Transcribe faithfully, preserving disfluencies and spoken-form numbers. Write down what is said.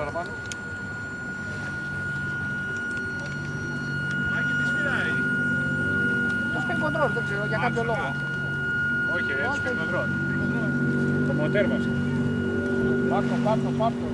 παραπάνω. Μάκη τι σπυράει. Το spin control, δεν ξέρω, για κάποιο λόγο. Όχι ρε, το spin control. Το μοτέρ μας. Πάρτο, πάρτο, πάρτο.